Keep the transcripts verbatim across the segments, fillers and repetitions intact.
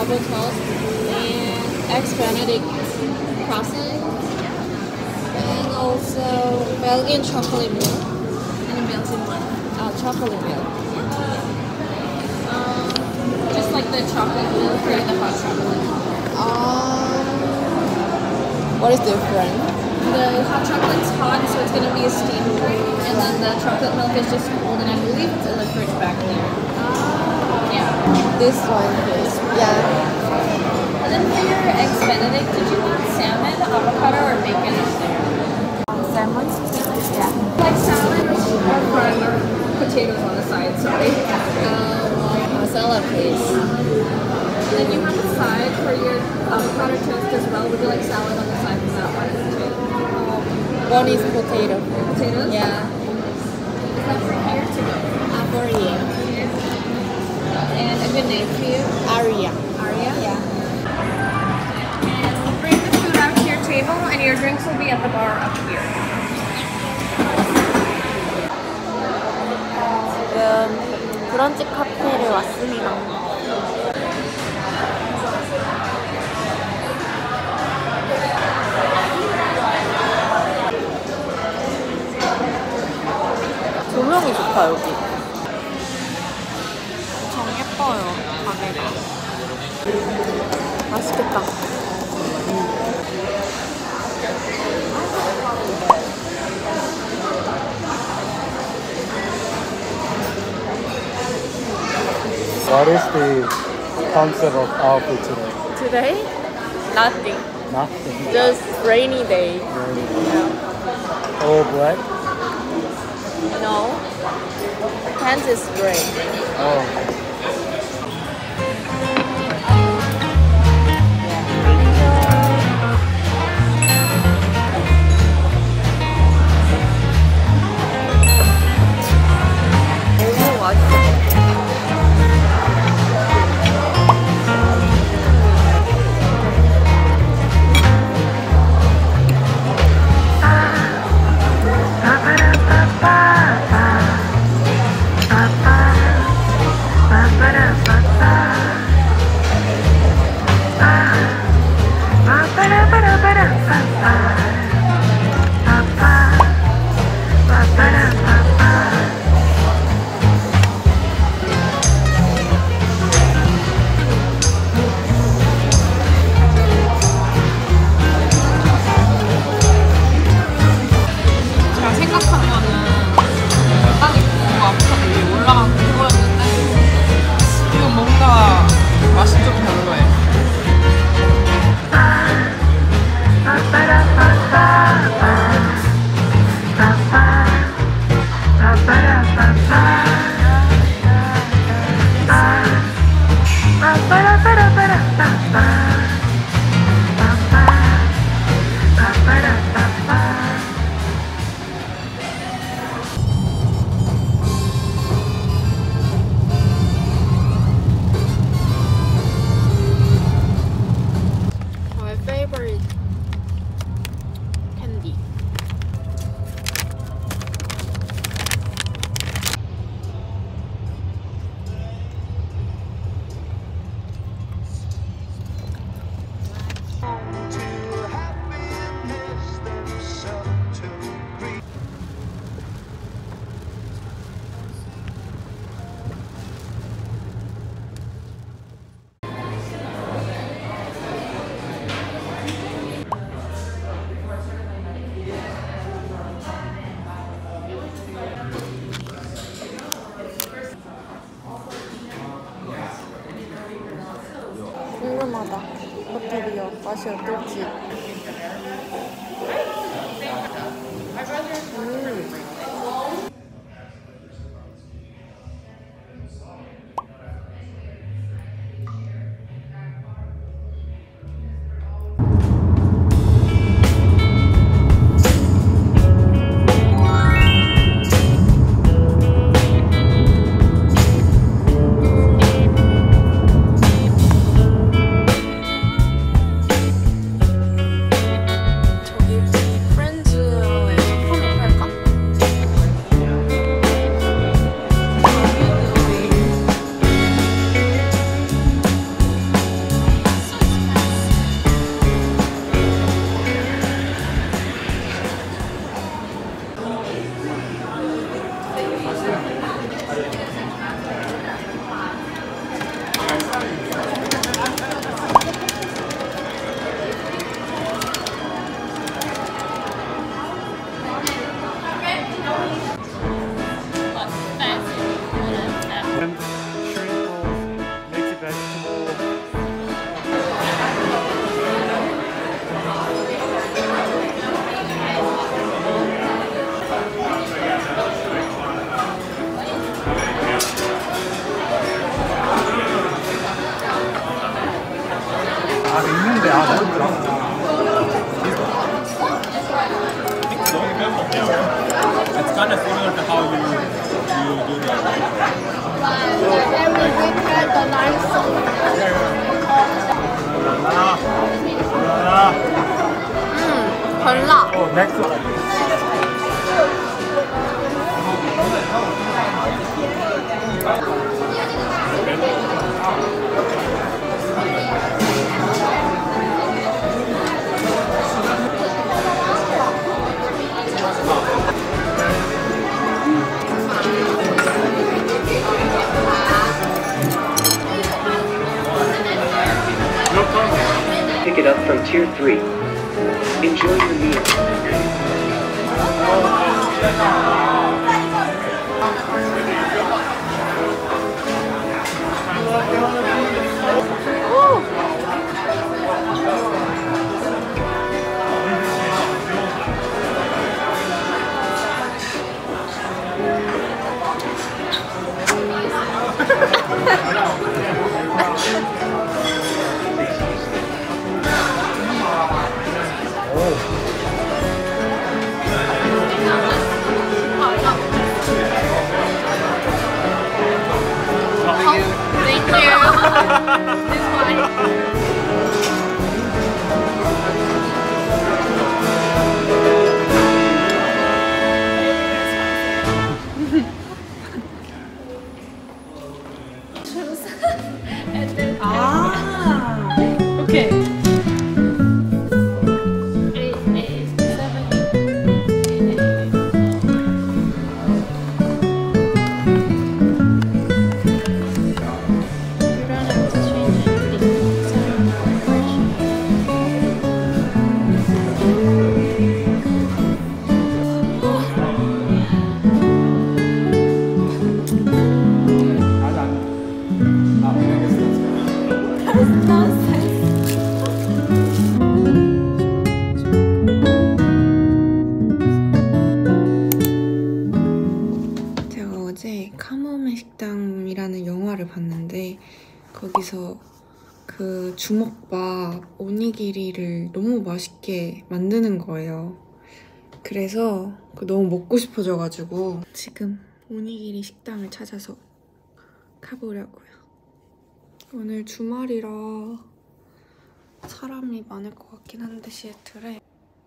marble toast and eggs Benedict croissant, and also Belgian chocolate milk. And Belgian one. Uh, chocolate milk. Um, just like the chocolate milk or the hot chocolate. Um, what is different? The hot chocolate's hot, so it's gonna be a steamed drink, and then the chocolate milk is just cold, and I believe it's in the fridge back there. Yeah. This one is, yeah. And then for your eggs Benedict, did you want salmon, avocado, or bacon is there? Salmon? Yeah. Like salad or corn or potatoes on the side, sorry. Um, a salad, please. And then you have a side for your avocado toast as well. Would you like salad on the side from that one too? One is potato. Potatoes? Yeah. Is that for here to go? Uh, for you. And a good name for you? Aria. Aria? Yeah. And we'll bring the food out to your table, and your drinks will be at the bar up here. 지금 브런치 카페를 왔습니다. 조명이 좋다 여기. 엄청 예뻐요 가게가. 맛있겠다. What is the concept of outfit today? Today? Nothing. Nothing. Just rainy day. Very Yeah. all black? No. Pants is gray. Oh. 너무 맛있어. 제가 생각한 거는 땅이 고구마 아보카도 위에 올라간 그거였는데 이건 뭔가 맛이 좀 별로예요. My favorite candy. 궁금하다. 호텔이요. 맛이 어떨지. 음. 저기 프렌즈에서 폰을 팔까? 달라. Oh, next one. Pick it up from tier three. Enjoy your meal. Thank you. This one. 아, 오케이. 제가 어제 카모메 식당이라는 영화를 봤는데 거기서 그 주먹밥 오니기리를 너무 맛있게 만드는 거예요. 그래서 너무 먹고 싶어져가지고 지금 오니기리 식당을 찾아서 가보려고요. 오늘 주말이라 사람이 많을 것 같긴 한데 시애틀에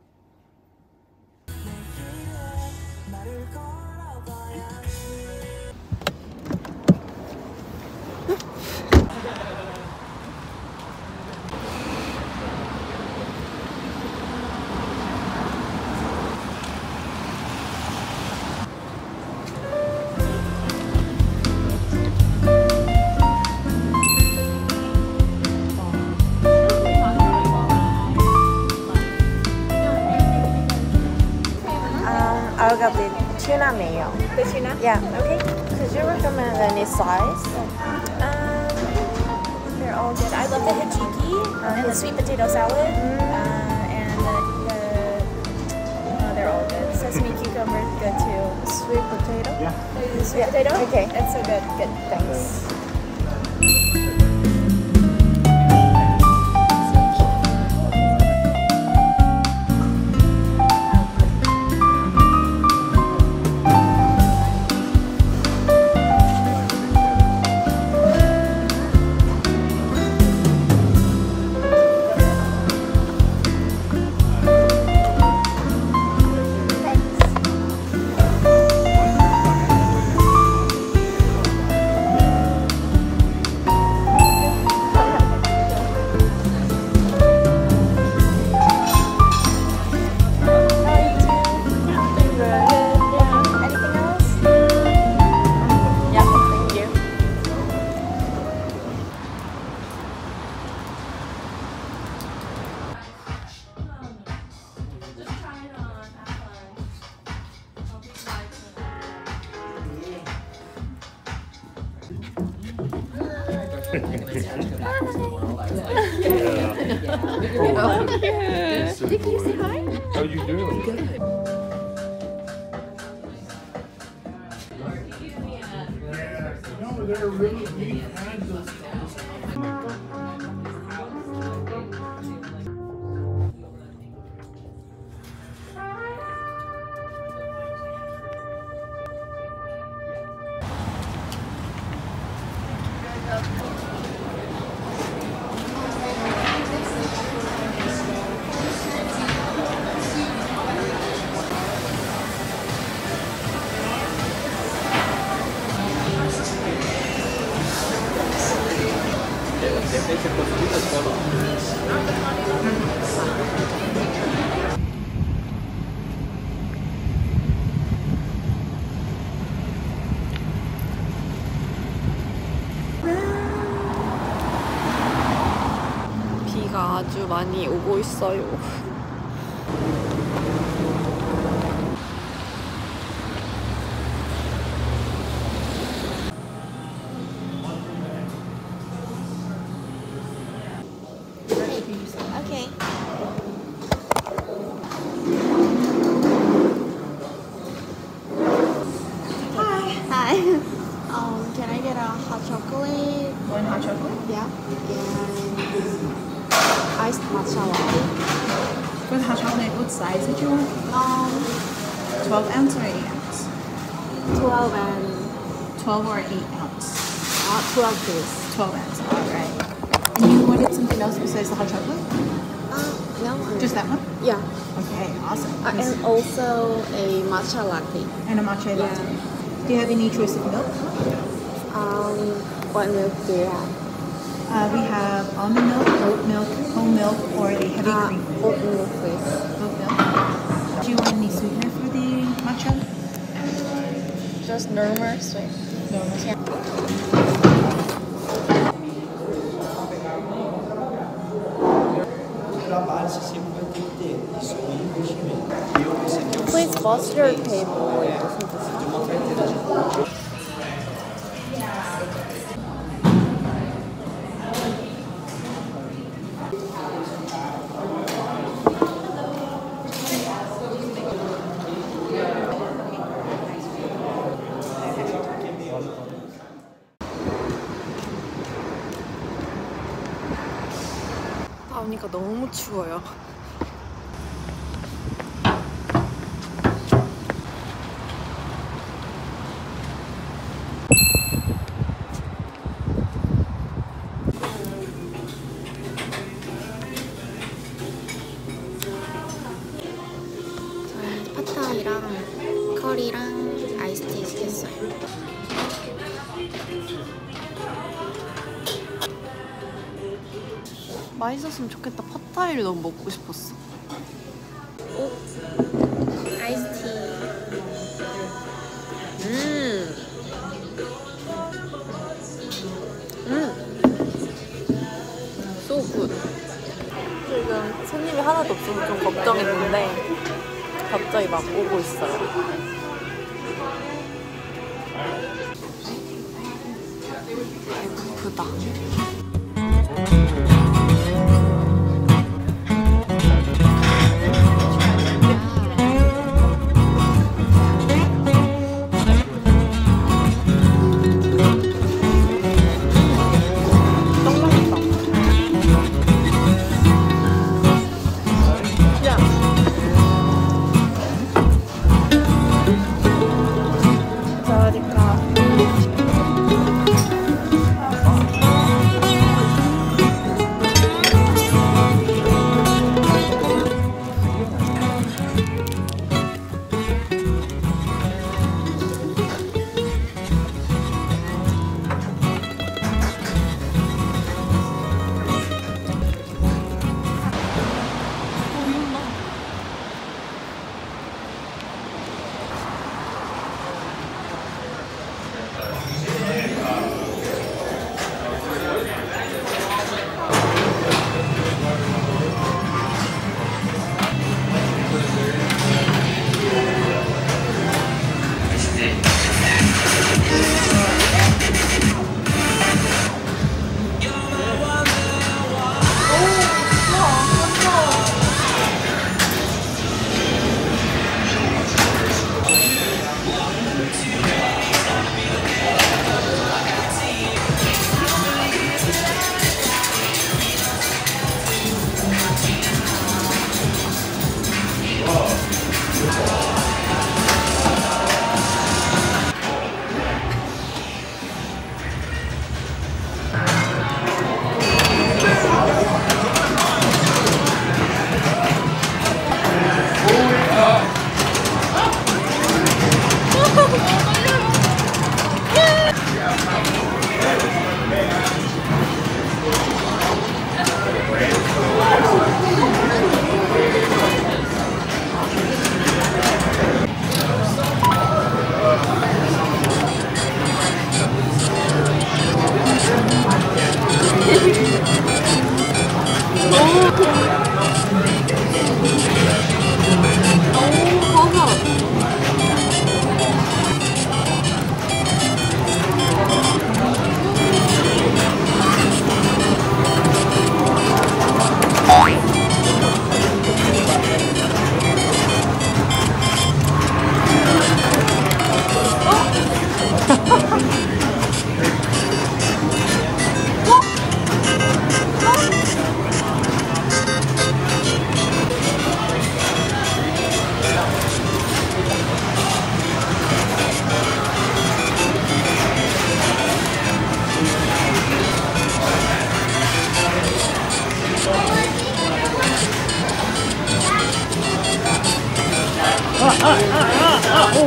I'll get the tuna mayo. The tuna? Yeah. Okay. Could you recommend any size? Um, they're all good. I love the hijiki and the sweet potato salad. Uh, and the, the oh, they're all good. Sesame cucumber is good too. Sweet potato? The sweet Yeah. potato? Okay. It's so good. Good. Thanks. How you doing? Good. No, they're really neat kinds of 비가 아주 많이 오고 있어요. Okay. Hi. Um, can I get a hot chocolate? One hot chocolate. Yeah. And iced matcha latte. For the hot chocolate, what size did you want? Um, twelve ounce or eight ounce? twelve and twelve or eight ounce? uh, twelve please. twelve ounce, alright. And you wanted something else besides the hot chocolate? Uh, no. Just that one? Yeah. Okay, awesome. Uh, and also a matcha latte. And a matcha Yeah. latte. Do you have any choice of milk? Um, what milk do you have? Uh, we have almond milk, oat milk, whole milk, or the heavy Uh, cream. oat milk please. Oat milk. Do you want any sweetener for the matcha? Just normal sweet. No. Please bust your table. Wait, isn't this one? 나오니까 너무 추워요. 저는 팟타이랑 커리랑 아이스티 시켰어요. 맛있었으면 좋겠다. 팟타이를 너무 먹고 싶었어. 아이스티. 음. 음. So good. 지금 손님이 하나도 없어서 좀 걱정했는데 갑자기 막 오고 있어요. 배고프다.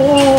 오.